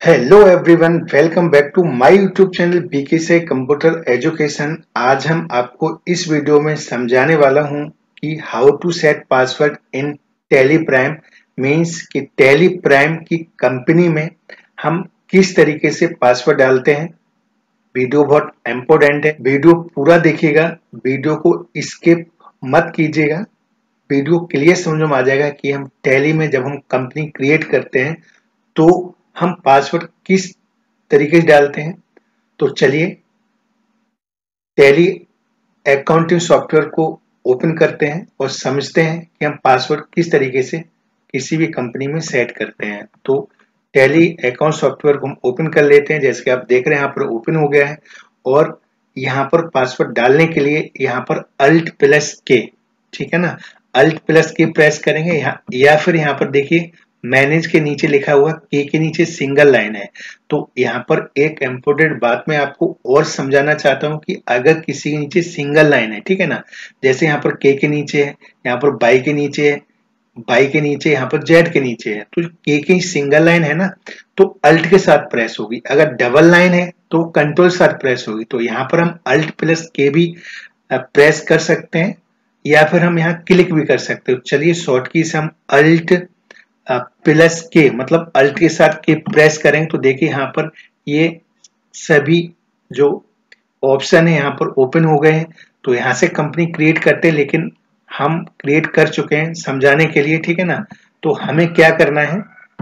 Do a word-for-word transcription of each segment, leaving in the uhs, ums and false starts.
Hello everyone, welcome back to my YouTube channel BK से computer education. आज हम आपको इस वीडियो में समझाने वाला हूं कि how to set password in Tally Prime. Means कि टैली प्राइम की कंपनी में हम किस तरीके से पासवर्ड डालते हैं। वीडियो बहुत इम्पोर्टेंट है, वीडियो पूरा देखिएगा, वीडियो को स्किप मत कीजिएगा। वीडियो क्लियर समझ में आ जाएगा कि हम टैली में जब हम कंपनी क्रिएट करते हैं तो हम पासवर्ड किस तरीके से डालते हैं। तो चलिए टैली अकाउंटिंग सॉफ्टवेयर को ओपन करते हैं और समझते हैं कि हम पासवर्ड किस तरीके से किसी भी कंपनी में सेट करते हैं। तो टैली अकाउंट सॉफ्टवेयर को हम ओपन कर लेते हैं। जैसे कि आप देख रहे हैं यहाँ पर ओपन हो गया है और यहाँ पर पासवर्ड डालने के लिए यहाँ पर अल्ट प्लस के, ठीक है ना, अल्ट प्लस के प्रेस करेंगे यहाँ, या फिर यहाँ पर देखिए मैनेज के नीचे लिखा हुआ के के नीचे सिंगल लाइन है। तो यहाँ पर एक इम्पोर्टेंट बात मैं आपको और समझाना चाहता हूँ कि अगर किसी के नीचे सिंगल लाइन है, ठीक है ना, जैसे यहाँ पर के के नीचे है, यहाँ पर बाई के नीचे है, बाई के नीचे, यहाँ पर जेड के नीचे है, तो के की सिंगल लाइन है ना, तो अल्ट के साथ प्रेस होगी। अगर डबल लाइन है तो कंट्रोल साथ प्रेस होगी। तो यहाँ पर हम अल्ट प्लस के भी प्रेस कर सकते हैं या फिर हम यहाँ क्लिक भी कर सकते हो। चलिए शॉर्ट की से हम अल्ट प्लस के मतलब अल्ट के साथ के प्रेस करेंगे तो देखिए यहाँ पर ये सभी जो ऑप्शन है यहाँ पर ओपन हो गए हैं। तो यहाँ से कंपनी क्रिएट करते हैं, लेकिन हम क्रिएट कर चुके हैं समझाने के लिए, ठीक है ना। तो हमें क्या करना है,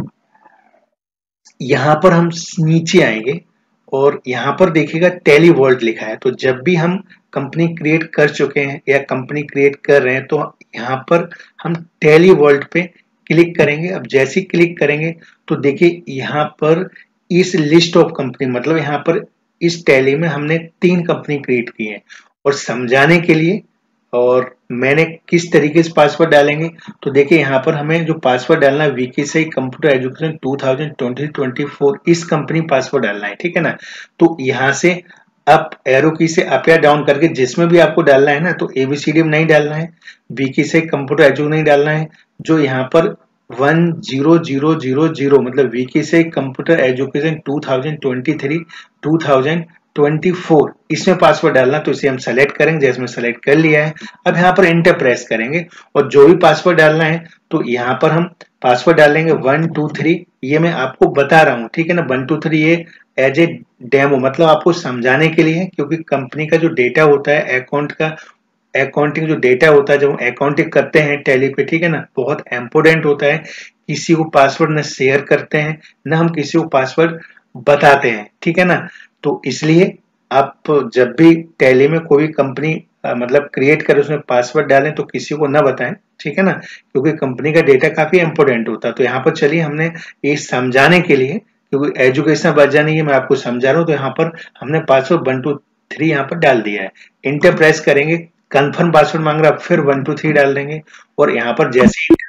यहाँ पर हम नीचे आएंगे और यहाँ पर देखिएगा टैली वॉल्ट लिखा है। तो जब भी हम कंपनी क्रिएट कर चुके हैं या कंपनी क्रिएट कर रहे हैं तो यहाँ पर हम टैली वॉल्ट पे क्लिक करेंगे। अब जैसे ही क्लिक करेंगे तो देखिए यहाँ पर इस लिस्ट ऑफ कंपनी मतलब यहाँ पर इस टैली में हमने तीन कंपनी क्रिएट की है। और समझाने के लिए और मैंने किस तरीके से पासवर्ड डालेंगे तो देखिए यहाँ पर हमें जो पासवर्ड डालना है VKC computer education two thousand twenty twenty four इस कंपनी पासवर्ड डालना है, ठीक है ना। तो यहाँ से अप एरो की से अप या डाउन करके जिसमें भी आपको डालना है ना, तो एबीसीडी में नहीं डालना है, वीकेसी कंप्यूटर एजुकेशन नहीं डालना है, जो यहाँ पर one zero zero zero zero मतलब VKC computer education two thousand twenty three two thousand twenty four इसमें पासवर्ड डालना। तो इसे हम सेलेक्ट करेंगे, जैसे मैं सेलेक्ट कर लिया है। अब यहाँ पर एंटर प्रेस करेंगे और जो भी पासवर्ड डालना है तो यहाँ पर हम पासवर्ड डालेंगे वन टू थ्री। ये मैं आपको बता रहा हूँ, ठीक है ना, वन टू थ्री ये एज ए डेमो मतलब आपको समझाने के लिए है, क्योंकि कंपनी का जो डेटा होता है अकाउंट का अकाउंटिंग जो डेटा होता है जब हम अकाउंटिंग करते हैं टैली पे, ठीक है ना, बहुत इंपॉर्टेंट होता है। किसी को पासवर्ड न शेयर करते हैं न हम किसी को पासवर्ड बताते हैं, ठीक है ना। तो इसलिए आप जब भी टैली में कोई कंपनी मतलब क्रिएट करें उसमें पासवर्ड डालें तो किसी को ना बताएं, ठीक है ना, क्योंकि कंपनी का डेटा काफी इंपॉर्टेंट होता है। तो यहाँ पर चलिए हमने ये समझाने के लिए, क्योंकि एजुकेशन बचा नहीं है, मैं आपको समझा रहा हूँ, तो यहाँ पर हमने पासवर्ड वन टू थ्री यहाँ पर डाल दिया है। इंटर प्रेस करेंगे, कंफर्म पासवर्ड मांग रहा है, फिर वन टू थ्री डाल देंगे और यहाँ पर जैसे ही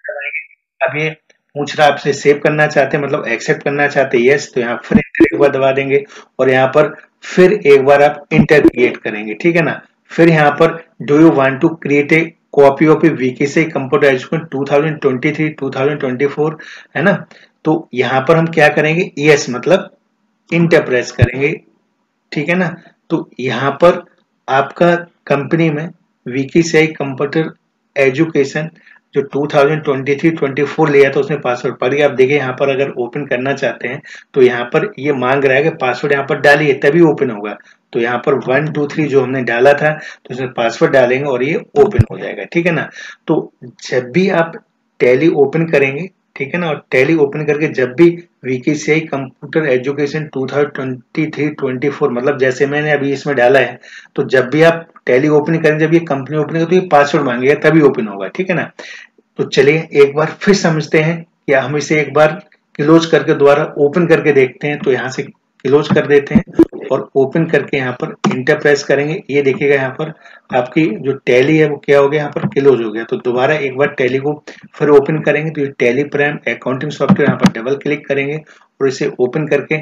अब ये पूछ रहा आपसे सेव करना चाहते हैं मतलब एक्सेप्ट करना चाहते हैं यस, तो यहाँ फिर इंटर एक बार दबा देंगे और यहाँ पर फिर एक बार आप इंटर क्रिएट करेंगे, ठीक है ना। फिर यहाँ पर do you want to create a copy of a VKC computer education two thousand twenty three two thousand twenty four, है ना। तो यहाँ पर हम क्या करेंगे, यस मतलब इंटर प्रेस करेंगे, ठीक है ना। तो यहाँ पर आपका कंपनी में वीकेसी कंप्यूटर एजुकेशन जो two thousand twenty three twenty four लिया था उसमें पासवर्ड पड़ गया। आप देखिए यहाँ पर अगर ओपन करना चाहते हैं तो यहाँ पर ये मांग रहा है कि पासवर्ड यहाँ पर डालिए तभी ओपन होगा। तो यहाँ पर वन टू थ्री जो हमने डाला था तो इसमें पासवर्ड डालेंगे और ये ओपन हो जाएगा, ठीक है ना। तो जब भी आप टैली ओपन करेंगे, ठीक है ना, और टैली ओपन करके जब भी VKC computer education two thousand twenty three twenty four मतलब जैसे मैंने अभी इसमें डाला है, तो जब भी आप टैली ओपन करेंगे, जब ये कंपनी ओपन करेंगे तो ये पासवर्ड मांगेगा तभी ओपन होगा, ठीक है ना। तो चलिए एक बार फिर समझते हैं, या हम इसे एक बार क्लोज करके दोबारा ओपन करके देखते हैं। तो यहाँ से क्लोज कर देते हैं और ओपन करके यहाँ पर इंटर प्रेस करेंगे। ये देखिएगा यहाँ पर आपकी जो टैली है वो क्या हो गया, यहाँ पर क्लोज हो गया। तो दोबारा एक बार टैली को फिर ओपन करेंगे तो ये टैली प्राइम अकाउंटिंग सॉफ्टवेयर, यहाँ पर डबल क्लिक करेंगे और इसे ओपन करके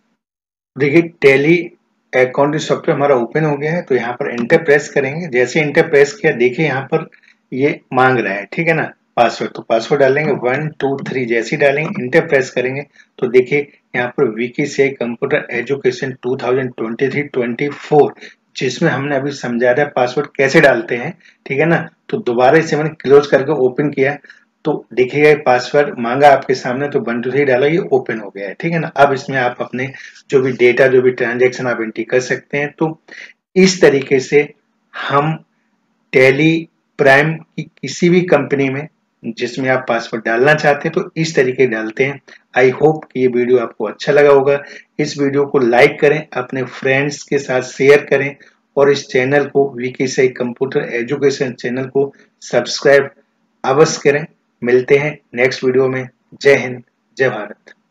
देखिए टैली अकाउंटिंग सॉफ्टवेयर हमारा ओपन हो गया है। तो यहाँ पर इंटर प्रेस करेंगे, जैसे इंटर प्रेस किया देखिए यहाँ पर ये मांग रहा है, ठीक है ना, पासवर्ड। तो पासवर्ड डालेंगे वन टू थ्री, जैसे ही डालेंगे इंटर प्रेस करेंगे तो देखिए यहाँ पर VKCI computer education two thousand twenty three twenty four, जिसमें हमने अभी समझाया था पासवर्ड कैसे डालते हैं, ठीक है ना। तो दोबारा इसे मैंने क्लोज करके ओपन किया तो देखिएगा पासवर्ड मांगा आपके सामने, तो वन टू थ्री डाला, ये ओपन हो गया है, ठीक है ना। अब इसमें आप अपने जो भी डेटा, जो भी ट्रांजेक्शन आप एंट्री कर सकते हैं। तो इस तरीके से हम टैली प्राइम की किसी भी कंपनी में जिसमें आप पासवर्ड डालना चाहते हैं तो इस तरीके डालते हैं। आई होप कि ये वीडियो आपको अच्छा लगा होगा। इस वीडियो को लाइक करें, अपने फ्रेंड्स के साथ शेयर करें और इस चैनल को, वीकेसीआई कंप्यूटर एजुकेशन चैनल को सब्सक्राइब अवश्य करें। मिलते हैं नेक्स्ट वीडियो में। जय हिंद, जय भारत।